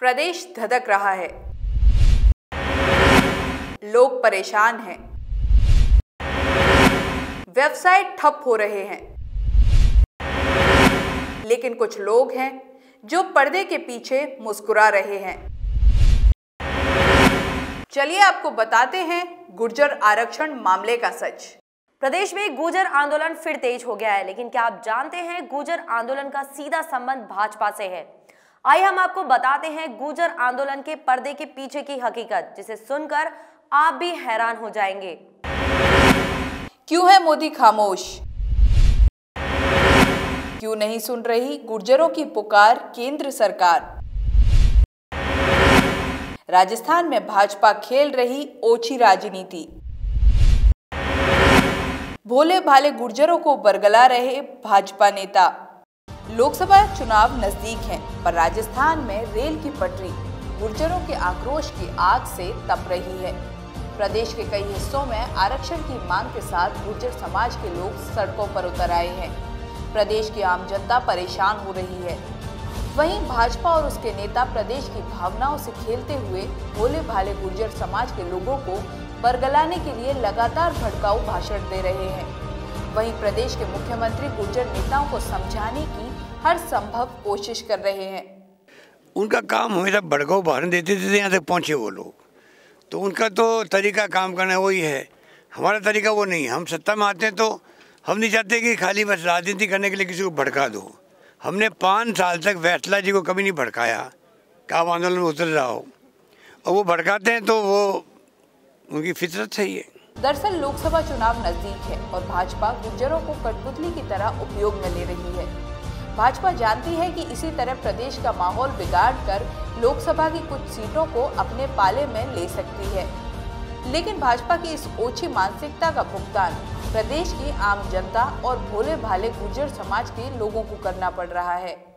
प्रदेश धधक रहा है, लोग परेशान हैं, व्यवसाय ठप हो रहे हैं, लेकिन कुछ लोग हैं जो पर्दे के पीछे मुस्कुरा रहे हैं। चलिए आपको बताते हैं गुर्जर आरक्षण मामले का सच। प्रदेश में गुर्जर आंदोलन फिर तेज हो गया है, लेकिन क्या आप जानते हैं गुर्जर आंदोलन का सीधा संबंध भाजपा से है। आइए हम आपको बताते हैं गुर्जर आंदोलन के पर्दे के पीछे की हकीकत, जिसे सुनकर आप भी हैरान हो जाएंगे। क्यों है मोदी खामोश? क्यों नहीं सुन रही गुर्जरों की पुकार केंद्र सरकार? राजस्थान में भाजपा खेल रही ओछी राजनीति। भोले भाले गुर्जरों को बरगला रहे भाजपा नेता। लोकसभा चुनाव नजदीक हैं, पर राजस्थान में रेल की पटरी गुर्जरों के आक्रोश की आग से तप रही है। प्रदेश के कई हिस्सों में आरक्षण की मांग के साथ गुर्जर समाज के लोग सड़कों पर उतर आए हैं। प्रदेश की आम जनता परेशान हो रही है। वहीं भाजपा और उसके नेता प्रदेश की भावनाओं से खेलते हुए भोले भाले गुर्जर समाज के लोगों को बरगलाने के लिए लगातार भड़काऊ भाषण दे रहे हैं। वहीं प्रदेश के मुख्यमंत्री गुर्जर नेताओं को समझाने की हर संभव कोशिश कर रहे हैं। उनका काम हमेशा भड़काऊ भाषण देते थे, यहाँ तक पहुँचे वो लोग, तो उनका तो तरीका काम करना वही है। हमारा तरीका वो नहीं। हम सत्ता में आते हैं तो हम नहीं चाहते कि खाली बस राजनीति करने के लिए किसी को भड़का दो। हमने 5 साल तक वैसला जी को कभी नहीं भड़काया कि आप आंदोलन में उतर रहा हो, और वो भड़काते हैं तो वो उनकी फितरत सही है। दरअसल लोकसभा चुनाव नजदीक है और भाजपा गुर्जरों को कठपुतली की तरह उपयोग में ले रही है। भाजपा जानती है कि इसी तरह प्रदेश का माहौल बिगाड़ कर लोकसभा की कुछ सीटों को अपने पाले में ले सकती है, लेकिन भाजपा की इस ओछी मानसिकता का भुगतान प्रदेश की आम जनता और भोले भाले गुर्जर समाज के लोगों को करना पड़ रहा है।